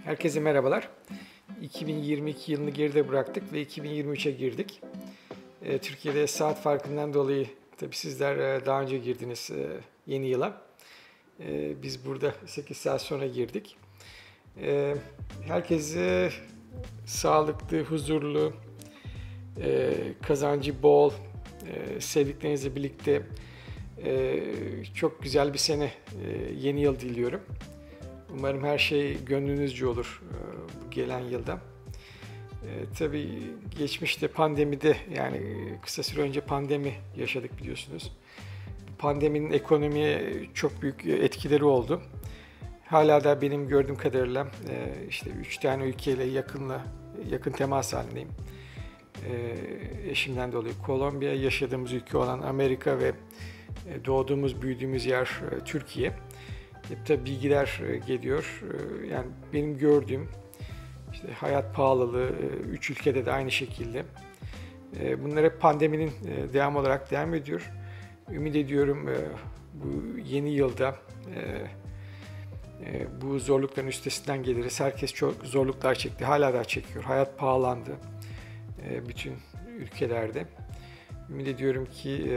Herkese merhabalar. 2022 yılını geride bıraktık ve 2023'e girdik. Türkiye'de saat farkından dolayı tabii sizler daha önce girdiniz yeni yıla. Biz burada 8 saat sonra girdik. Herkese sağlıklı, huzurlu, kazancı bol, sevdiklerinizle birlikte çok güzel bir sene, yeni yıl diliyorum. Umarım her şey gönlünüzce olur bu gelen yılda. Tabii geçmişte pandemide, yani kısa süre önce pandemi yaşadık biliyorsunuz. Pandeminin ekonomiye çok büyük etkileri oldu. Hala da benim gördüğüm kadarıyla işte 3 tane ülkeyle yakın temas halindeyim. Eşimden dolayı Kolombiya, yaşadığımız ülke olan Amerika ve doğduğumuz, büyüdüğümüz yer Türkiye. Hep de bilgiler geliyor. Yani benim gördüğüm işte hayat pahalılığı 3 ülkede de aynı şekilde. Bunlar hep pandeminin devamı olarak devam ediyor. Ümit ediyorum bu yeni yılda bu zorlukların üstesinden geliriz. Herkes çok zorluklar çekti. Hala da çekiyor. Hayat pahalandı bütün ülkelerde. Ümit ediyorum ki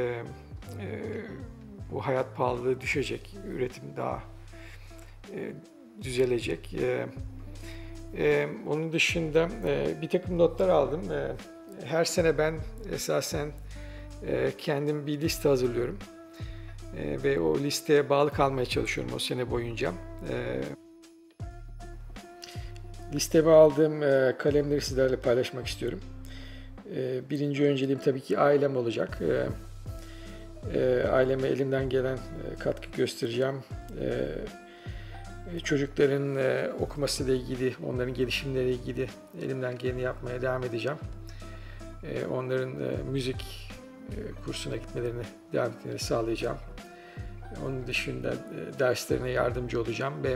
bu hayat pahalılığı düşecek. Üretim daha düzelecek. Onun dışında bir takım notlar aldım. Her sene ben esasen kendim bir liste hazırlıyorum. Ve o listeye bağlı kalmaya çalışıyorum o sene boyunca. Listeme aldığım kalemleri sizlerle paylaşmak istiyorum. Birinci önceliğim tabii ki ailem olacak. Aileme elimden gelen katkı göstereceğim. Çocukların okumasıyla ilgili, onların gelişimleriyle ilgili elimden geleni yapmaya devam edeceğim. Onların müzik kursuna gitmelerini, devam etmelerini sağlayacağım. Onun dışında derslerine yardımcı olacağım ve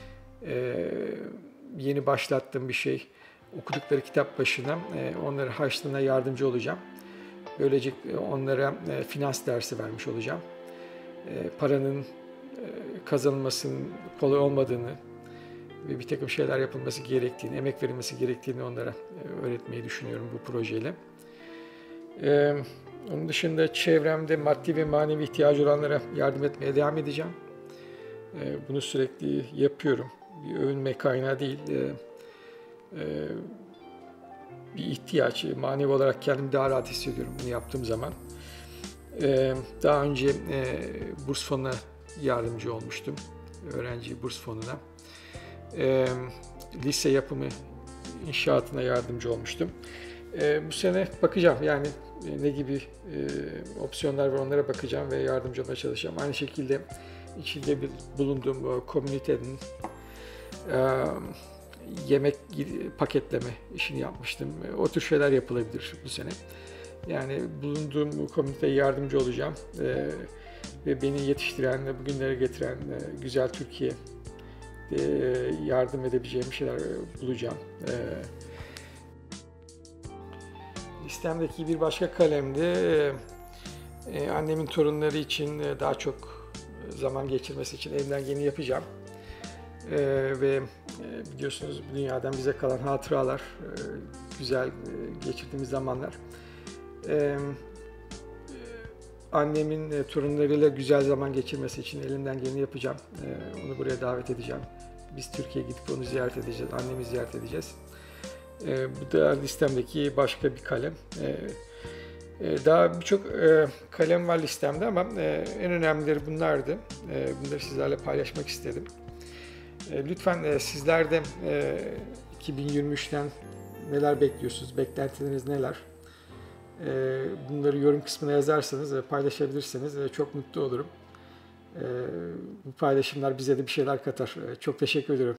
yeni başlattığım bir şey, okudukları kitap başına onların harçlığına yardımcı olacağım. Böylece onlara finans dersi vermiş olacağım. Paranın kazanılmasının kolay olmadığını ve bir takım şeyler yapılması gerektiğini, emek verilmesi gerektiğini onlara öğretmeyi düşünüyorum bu projeyle. Onun dışında çevremde maddi ve manevi ihtiyacı olanlara yardım etmeye devam edeceğim. Bunu sürekli yapıyorum. Bir övünme kaynağı değil, bir ihtiyaç. Manevi olarak kendimi daha rahat hissediyorum bunu yaptığım zaman. Daha önce burs fonuna yardımcı olmuştum. Öğrenci burs fonuna. Lise yapımı inşaatına yardımcı olmuştum. Bu sene bakacağım yani ne gibi opsiyonlar var onlara bakacağım ve yardımcı olmaya çalışacağım. Aynı şekilde içinde bulunduğum komünitenin yemek paketleme işini yapmıştım. O tür şeyler yapılabilir bu sene. Yani bulunduğum komüniteye yardımcı olacağım ve beni yetiştiren, bugünlere getiren güzel Türkiye'ye yardım edebileceğim şeyler bulacağım. Listemdeki bir başka kalemde annemin torunları için daha çok zaman geçirmesi için elimden geleni yapacağım. Ve biliyorsunuz bu dünyadan bize kalan hatıralar, güzel geçirdiğimiz zamanlar. Annemin torunlarıyla güzel zaman geçirmesi için elimden geleni yapacağım. Onu buraya davet edeceğim. Biz Türkiye'ye gidip onu ziyaret edeceğiz, annemi ziyaret edeceğiz. Bu da listemdeki başka bir kalem. Daha birçok kalem var listemde ama en önemlileri bunlardı. Bunları sizlerle paylaşmak istedim. Lütfen sizler de 2023'ten neler bekliyorsunuz, beklentileriniz neler? Bunları yorum kısmına yazarsanız, paylaşabilirseniz çok mutlu olurum. Bu paylaşımlar bize de bir şeyler katar. Çok teşekkür ederim.